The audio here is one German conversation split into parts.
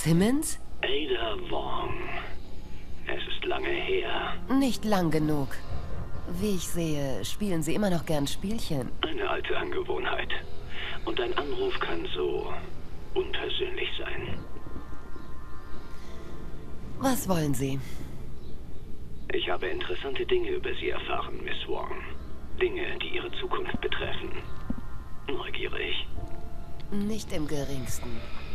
Simmons? Ada Wong. Es ist lange her. Nicht lang genug. Wie ich sehe, spielen Sie immer noch gern Spielchen. Eine alte Angewohnheit. Und ein Anruf kann so unpersönlich sein. Was wollen Sie? Ich habe interessante Dinge über Sie erfahren, Miss Wong. Dinge, die Ihre Zukunft betreffen. Neugierig. Nicht im geringsten.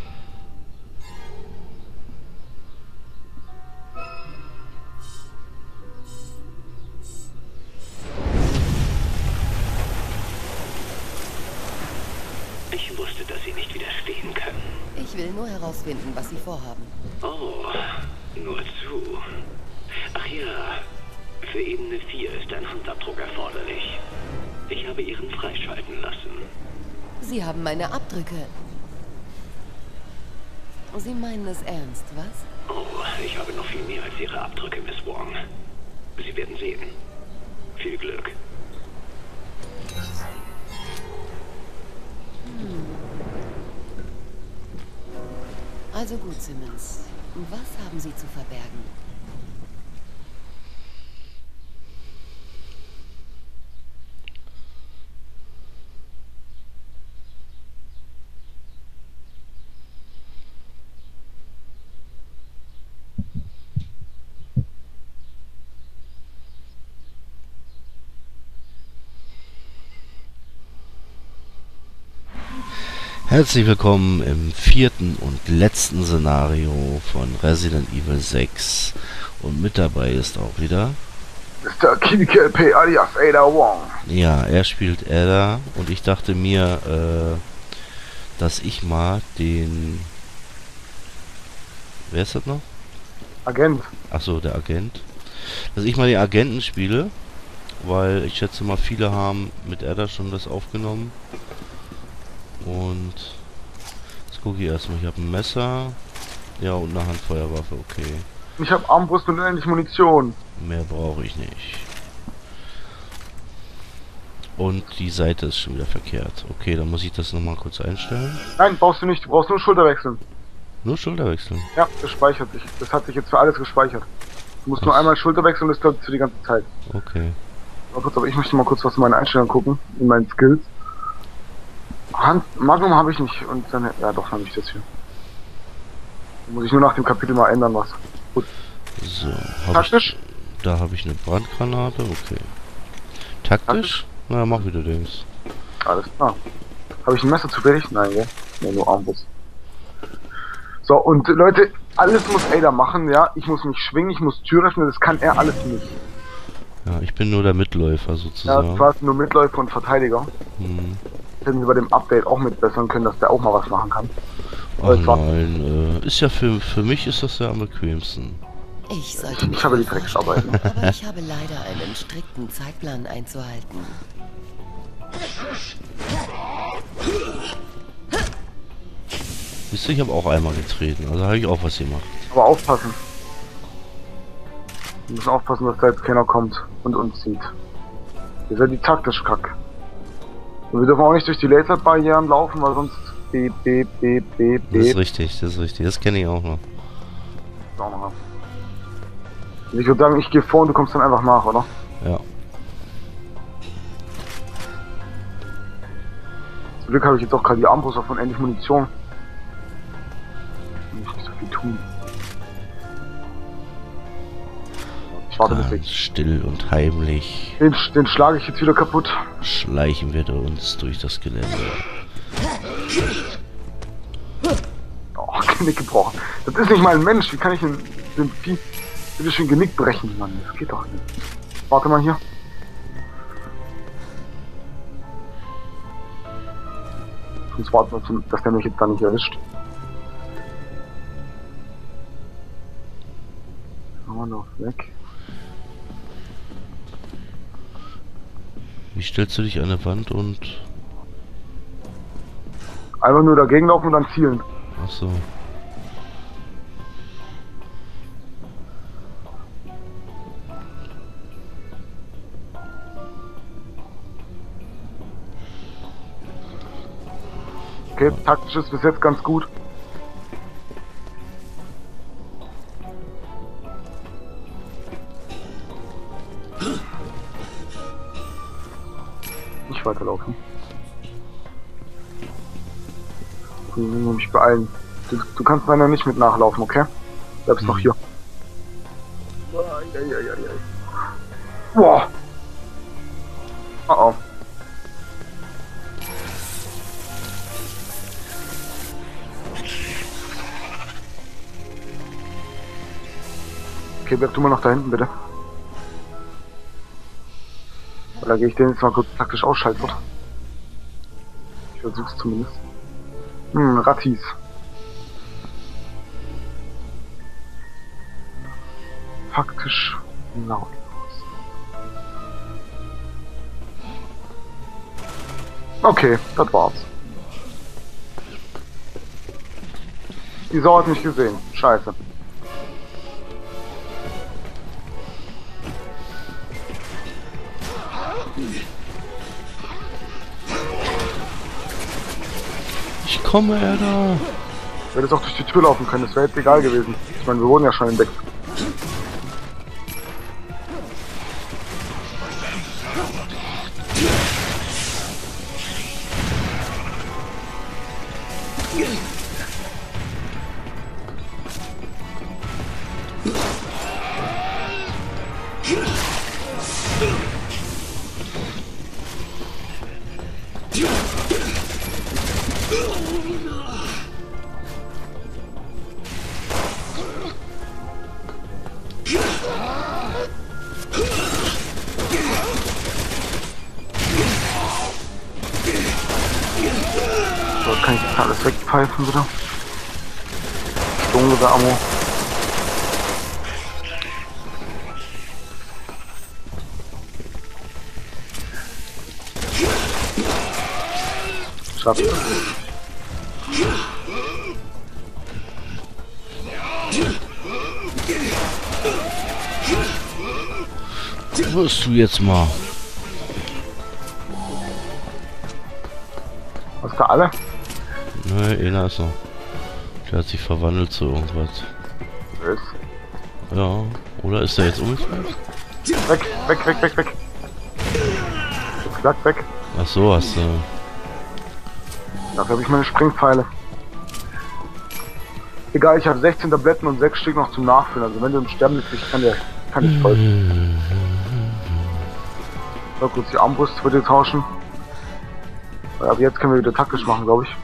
Ich wusste, dass Sie nicht widerstehen können. Ich will nur herausfinden, was Sie vorhaben. Oh, nur zu. Ach ja, für Ebene 4 ist ein Handabdruck erforderlich. Ich habe Ihren freischalten lassen. Sie haben meine Abdrücke. Sie meinen es ernst, was? Oh, ich habe noch viel mehr als Ihre Abdrücke, Miss Wong. Sie werden sehen. Viel Glück. Also gut, Simmons. Was haben Sie zu verbergen? Herzlich willkommen im vierten und letzten Szenario von Resident Evil 6. Und mit dabei ist auch wieder... Mr. KDKLP alias Ada Wong. Ja, er spielt Ada und ich dachte mir, dass ich mal den... Wer ist das noch? Agent. Achso, der Agent. Dass ich mal den Agenten spiele, weil ich schätze mal, viele haben mit Ada schon das aufgenommen. Und jetzt gucke ich erstmal, ich habe ein Messer, ja, und eine Handfeuerwaffe, okay. Ich habe Armbrust und unendlich Munition. Mehr brauche ich nicht. Und die Seite ist schon wieder verkehrt. Okay, dann muss ich das nochmal kurz einstellen. Nein, brauchst du nicht, du brauchst nur Schulter wechseln. Nur Schulter wechseln. Ja, das speichert sich. Das hat sich jetzt für alles gespeichert. Du musst nur einmal Schulter wechseln und das bleibt für die ganze Zeit. Okay. Aber ich möchte mal kurz was in meine Einstellungen gucken, in meinen Skills. Magnum habe ich nicht und dann, ja doch, habe ich das hier. Dann muss ich nur nach dem Kapitel mal ändern was. Gut. So, Taktisch? Da habe ich eine Brandgranate, okay. Taktisch? Na, mach wieder Dings. Alles klar. Habe ich ein Messer zufällig? Nein, ja. Nee, nur Armbrust. So, und Leute, alles muss Ada machen, ja. Ich muss mich schwingen, ich muss Tür öffnen, das kann er alles nicht. Ja, ich bin nur der Mitläufer Ja, sozusagen. zwar nur Mitläufer und Verteidiger. Hm. Hätten wir bei dem Update auch mitbessern können, dass der auch mal was machen kann. Ach nein, ist ja für mich ist das ja am bequemsten. Ich sollte mich Ich habe die wohl Drecksarbeiten. vorstellen, aber ich habe leider einen strikten Zeitplan einzuhalten. Siehst du, ich habe auch einmal getreten, also habe ich auch was gemacht. Aber aufpassen. Wir müssen aufpassen, dass da jetzt keiner kommt und uns sieht. Wir sind die taktisch kack. Und wir dürfen auch nicht durch die Laserbarrieren laufen, weil sonst beep. Das ist richtig, das kenne ich auch noch. Auch noch. Und ich würde sagen, ich gehe vor und du kommst dann einfach nach, oder? Ja. Zum Glück habe ich jetzt auch gerade die Armbrust auf unendlich Munition. Ich muss nicht so viel tun. Ich warte bis Ganz ich. still und heimlich Den schlage ich jetzt wieder kaputt. schleichen wir uns durch das Gelände. Oh, Genick gebrochen. Das ist nicht mal ein Mensch. Wie kann ich den Vieh bitte schön Genick brechen, Mann? Das geht doch nicht. Warte mal hier. Ich muss warten, dass der mich jetzt da nicht erwischt. Haben wir noch weg. Wie stellst du dich an der Wand und... Einfach nur dagegen laufen und dann zielen. Ach so. Okay, taktisch ist bis jetzt ganz gut. weiterlaufen. Ich muss mich beeilen. Du kannst leider nicht mit nachlaufen, okay? Bleibst noch hier. Boah! Oh oh. Okay, bleib du mal noch da hinten, bitte. Oder gehe ich den jetzt mal kurz taktisch ausschalten? Ich versuch's zumindest. Rattis. Faktisch laut. Okay, das war's. Die Sau hat mich gesehen. Scheiße. Ich komme, Erda. Ich hätte jetzt auch durch die Tür laufen können, das wäre jetzt egal gewesen. Ich meine, wir wurden ja schon entdeckt. So, kann ich jetzt alles wegpfeifen wieder? Stunde der Ammo. Schafft. Wirst du jetzt mal. Hast du alle? Ne, einer ist noch. Der hat sich verwandelt zu irgendwas. Was? Ja. Oder ist der jetzt umgefallen? Weg, weg, weg, weg, weg. Jetzt glatt weg. Ach so, hast du. Dafür habe ich meine Springpfeile. Egal, ich habe 16 Tabletten und 6 Stück noch zum Nachfüllen. Also wenn du im Sterben kriegst, kann ich folgen. So, kurz die Armbrust würde tauschen. Aber jetzt können wir wieder taktisch machen, glaube ich.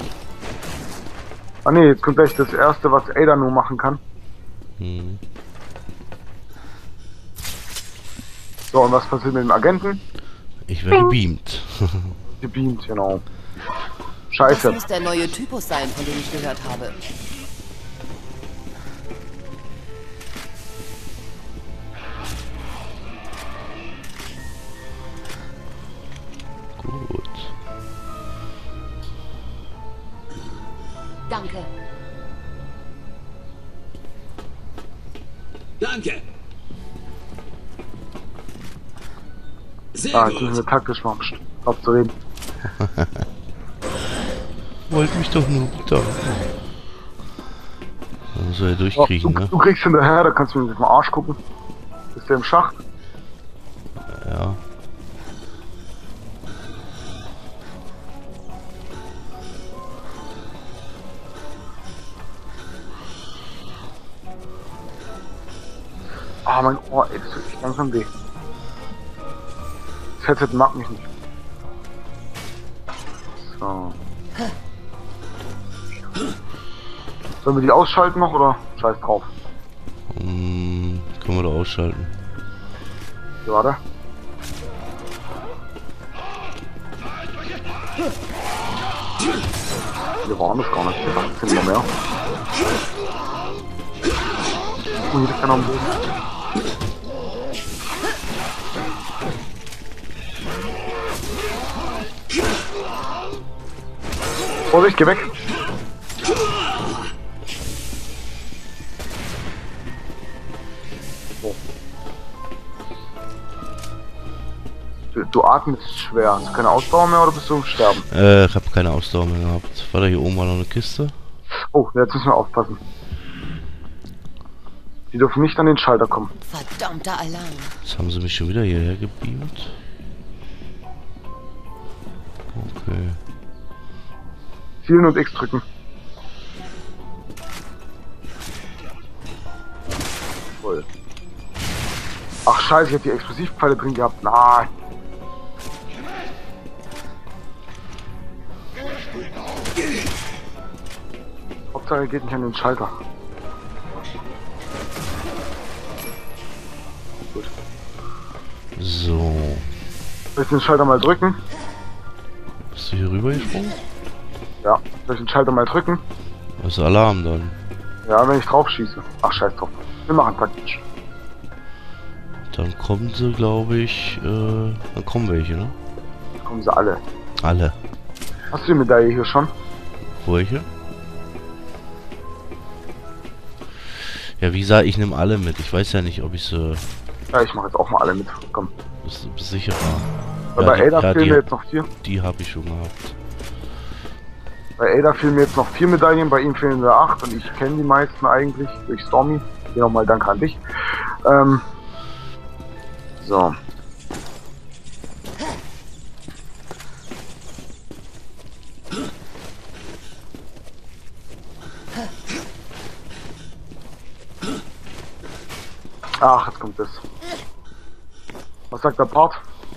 Ah ne, jetzt kommt gleich das erste, was Ada nur machen kann. So, und was passiert mit dem Agenten? Ich werde gebeamt. Gebeamt, genau. Das Scheiße. muss der neue Typus sein, von dem ich gehört habe. Gut. Danke. Danke. Sehr Jetzt müssen gut. wir taktisch machen, auf zu reden. Wollt mich doch nur bedanken. Dann soll er So, durchkriechen, du, ne? du kriegst hinterher, da kannst du mir mal Arsch gucken. Ist der im Schacht? Ja. Ah, mein Ohr, ey, das tut echt langsam weh. Das Headset mag mich nicht. So. Sollen wir die ausschalten noch oder scheiß drauf? Können wir da ausschalten. Hier, warte. Wir waren das gar nicht. Wir waren es immer mehr. Oh, hier ist keiner am Boden. Vorsicht, geh weg! So. Du atmest schwer. Hast du keine Ausdauer mehr oder bist du im Sterben? Ich habe keine Ausdauer mehr gehabt. War da hier oben mal noch eine Kiste? Oh, jetzt müssen wir aufpassen. Die dürfen nicht an den Schalter kommen. Verdammter Alarm. Jetzt haben sie mich schon wieder hierher gebeamt. Okay. Zielen und X drücken. Voll. Ach scheiße, ich hab die Explosivpfeile drin gehabt. Nein. Hauptsache er geht nicht an den Schalter. Gut. So. Soll ich den Schalter mal drücken? Bist du hier rüber gesprungen? Ja. Soll ich den Schalter mal drücken? Das ist Alarm dann. Ja, wenn ich drauf schieße. Ach scheiß drauf. Wir machen praktisch. Dann kommen sie, glaube ich, dann kommen welche, ne? Jetzt kommen sie alle. Alle. Hast du die Medaille hier schon? Welche? Ja, wie gesagt, ich nehme alle mit. Ich weiß ja nicht, ob ich sie... Ja, ich mache jetzt auch mal alle mit. Komm. Bist sicher? Weil Ja, bei Ada fehlen die, mir jetzt noch 4. die habe ich schon gehabt. Bei Ada fehlen mir jetzt noch 4 Medaillen, bei ihm fehlen mir 8 und ich kenne die meisten eigentlich durch Stormy. Hier nochmal danke an dich. So. Ach, jetzt kommt das. Was sagt der Part?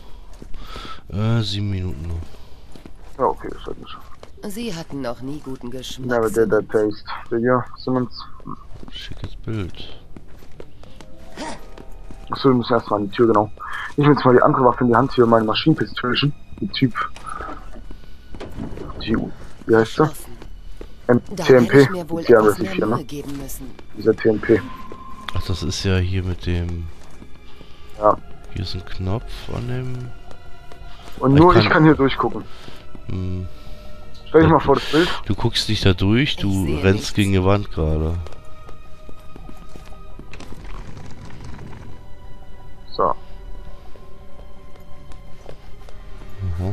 7 Minuten noch. Ja, okay, das sollten wir schon. Sie hatten noch nie guten Geschmack. Never did that taste. Video, Simmons. Schickes Bild. Achso, wir müssen erstmal an die Tür, genau. Ich nehme jetzt mal die andere Waffe in die Hand hier, meine Maschinenpistölchen. Die Typ. Die, wie heißt der? Da werde ich TMP. mir wohl Sehr etwas aggressiv mehr hier, Mühe ne? geben müssen. Dieser TMP. Ach, das ist ja hier mit dem... Ja. Hier ist ein Knopf an dem... Und nur ich kann hier durchgucken. Hm, Stell dich mal vor das Bild. du guckst nicht da durch, du sehe rennst nichts. gegen die Wand gerade. So. Mhm.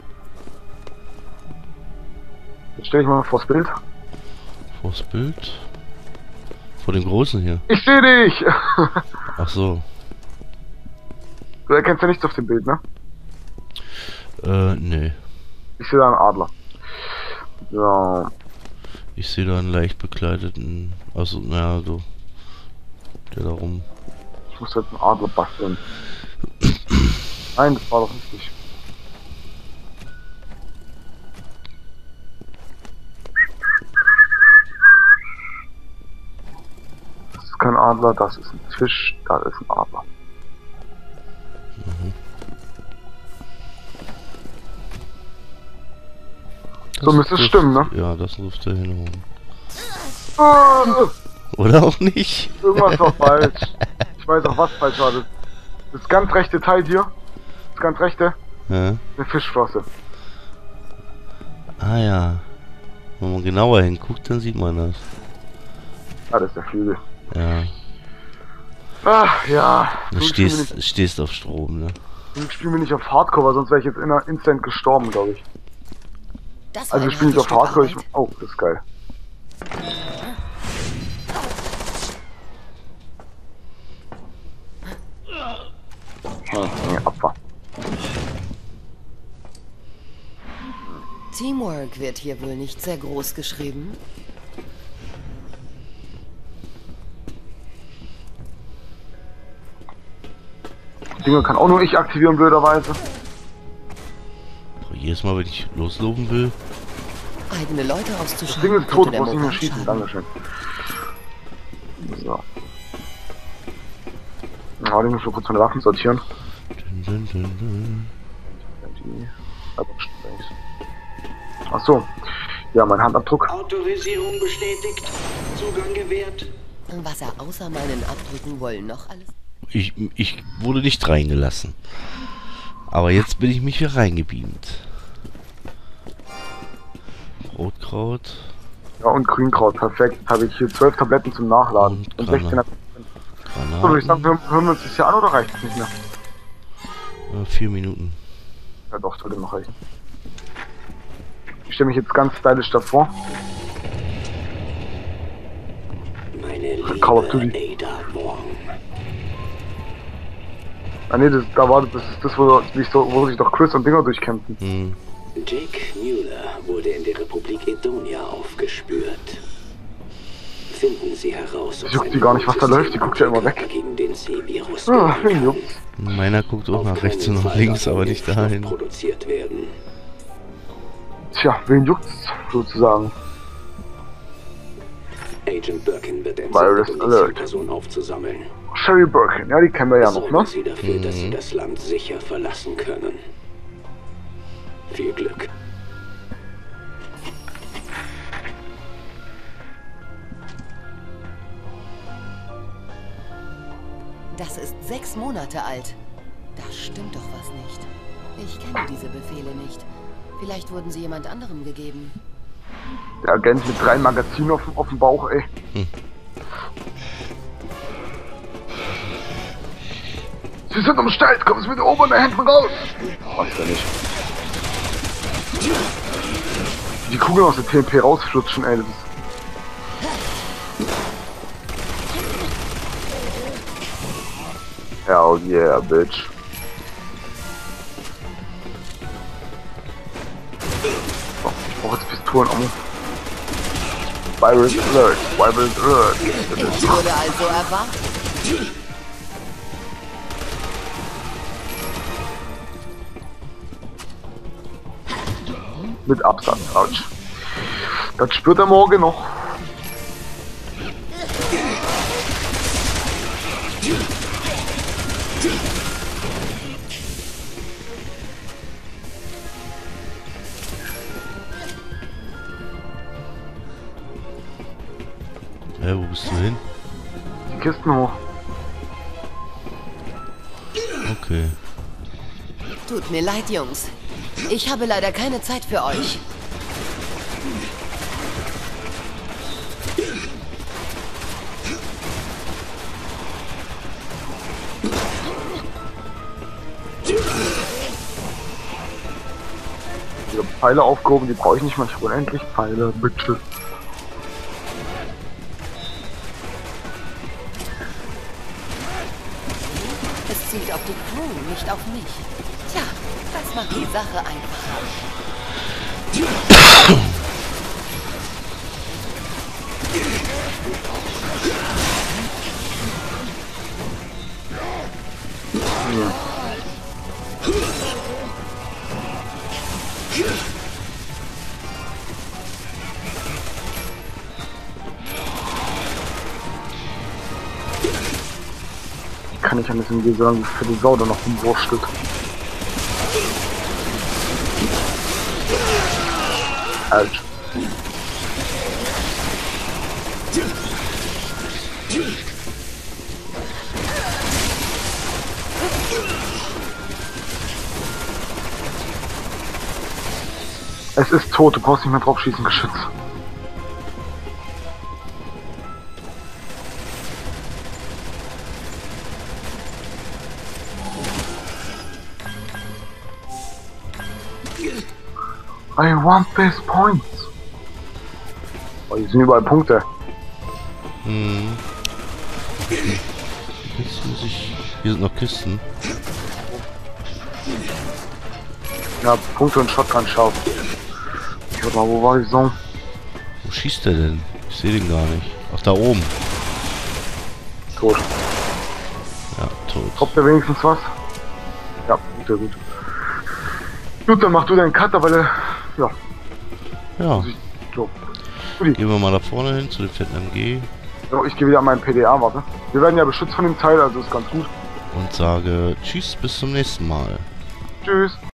Jetzt stell dich mal vor das Bild. Vors Bild? Vor dem Großen hier. Ich sehe dich! Ach so. Du erkennst ja nichts auf dem Bild, ne? Nee. Ich sehe da einen Adler. So. Ich sehe da einen leicht bekleideten... Also, naja, so... Der da rum... Ich muss jetzt einen Adler basteln. Nein, das war doch richtig. Das ist kein Adler, das ist ein Fisch, da ist ein Adler. So müsste es stimmen, ne? Ja, das dürfte hinhauen. Ah, Oder auch nicht? irgendwas war falsch. Ich weiß auch, was falsch war. Das ganz rechte Teil hier, das ganz rechte, Ja. eine Fischflosse. Ah ja. Wenn man genauer hinguckt, dann sieht man das. Ah, das ist der Flügel. Ja. Ach, ja. Du stehst auf Strom, ne? Ich spiele mir nicht auf Hardcore, weil sonst wäre ich jetzt instant gestorben, glaube ich. Das war Also ein ich spiele nicht auf hartes Hardcore, Stück oh, das ist geil. Nee, Opfer. Teamwork wird hier wohl nicht sehr groß geschrieben. Dinge kann auch nur ich aktivieren, blöderweise. Boah, jedes Mal, wenn ich loslaufen will. Eigene Leute Das auszuschalten. Ding ist tot, könnte du der musst nicht mehr Moral schießen, schaden. dankeschön. So. Ja, den muss ich kurz meine Waffen sortieren. Dun, dun, dun, dun. Ach so. Ja, mein Handabdruck. Autorisierung bestätigt. Zugang gewährt. Was er außer meinen Abdrücken wollen noch alles. Ich wurde nicht reingelassen. Aber jetzt bin ich mich hier reingebeamt. Rotkraut. Ja, und Grünkraut, perfekt. Jetzt habe ich hier 12 Tabletten zum Nachladen. Und Und 16 Granaten. So, würde ich sagen, hören wir uns das hier an oder reicht es nicht mehr? 4 Minuten. Ja doch, sollte noch reichen. Ich stelle mich jetzt ganz stylisch davor. Meine liebe Call of Duty. Ada Wong. Ah ne, das ist das, wo sich doch Chris und Dinger durchkämpfen. Hm. Dick Mueller wurde in der Republik Edonia aufgespürt. Finden Sie heraus, ob Juckt die gar nicht, was da läuft, die guckt ja immer weg. gegen den C-Virus Ah, juckt. Meiner guckt auch nach rechts und nach links, aber nicht dahin. produziert werden. Tja, wen juckt's sozusagen? Agent Birkin wird Virus entsendet, um die Alert. Zielperson aufzusammeln. Sherry Birkin, ja, die kennen wir ja noch, ne? Sorgen Sie dafür, dass Sie das Land sicher verlassen können. Viel Glück. Das ist 6 Monate alt. Da stimmt doch was nicht. Ich kenne diese Befehle nicht. Vielleicht wurden sie jemand anderem gegeben. Der Agent mit 3 Magazinen auf dem Bauch, ey. Sie sind umstellt, kommen Sie mit oben der Händen raus! Weiß ja nicht. Die Kugeln aus der TMP rausflutschen, ey, das ist... Hell yeah, bitch. So, ich brauche jetzt Pistolen, Ammo. Virus Alert, Virus Alert. Ich wurde also erwartet. Mit Absatz, ouch. Das spürt er morgen noch. Wo bist du hin? Die Kisten hoch. Okay. Tut mir leid, Jungs. Ich habe leider keine Zeit für euch. Ich habe Pfeile aufgehoben, die brauche ich nicht mehr. Ich habe unendlich Pfeile, bitte. Es zielt auf die Crew, nicht auf mich. Tja, das macht die Sache einfacher. Kann ich ein bisschen wie sagen, für die Sau da noch rumwurstelt. Halt. Es ist tot, du brauchst nicht mehr drauf schießen, Geschütz. I want these points. Oh, hier sind überall Punkte. Hm. Jetzt muss ich... Hier sind noch Kisten. Ja, Punkte und Shotgun-Schauf. Warte mal, wo war die Zone? Wo schießt der denn? Ich sehe den gar nicht. Ach, da oben. Tot. Ja, tot. Kommt der wenigstens was? Ja, gut, gut. Gut, dann mach du deinen Cutter, weil er... Ja, Ja. so. Guti. Gehen wir mal da vorne hin zu dem fetten MG So, ich gehe wieder an meinen PDA, warte. Wir werden ja beschützt von dem Teil, also ist ganz gut. und sage Tschüss, bis zum nächsten Mal. Tschüss.